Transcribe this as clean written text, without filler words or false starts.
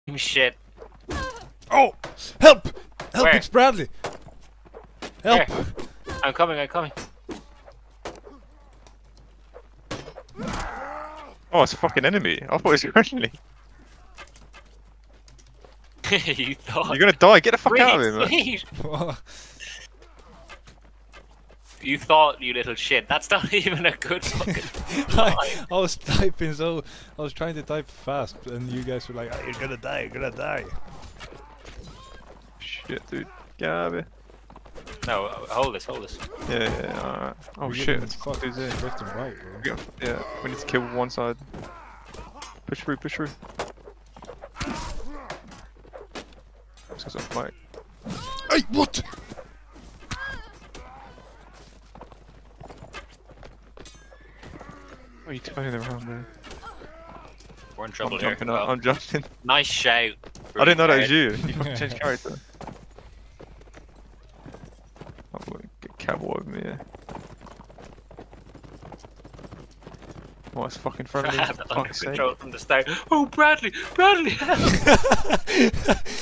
Shit. Oh! Help! Help, Where? it's Bradley! Help! Where? I'm coming, I'm coming. Oh, it's a fucking enemy. I thought it was friendly. You thought. You're gonna die. Get the fuck out of here, man. Wait. You thought, you little shit. That's not even a good fucking I was typing so... I was trying to type fast, and you guys were like, oh, you're gonna die, you're gonna die. Shit, dude. Get out of here. No, hold this, hold this. Yeah, alright. Oh We're shit, getting it's fucked left and right, bro. yeah, we need to kill one side. Push through, push through. This is off mic. Hey, what? What are you turning around there? We're in trouble I'm here. jumping up, Oh, I'm jumping. nice shout. I didn't know that was Really you. You fucking changed character. I'm gonna get cowboy over me, yeah. Oh, it's fucking friendly. bad. For Under fuck's sake. control from the start. Oh, Bradley! Bradley! Help!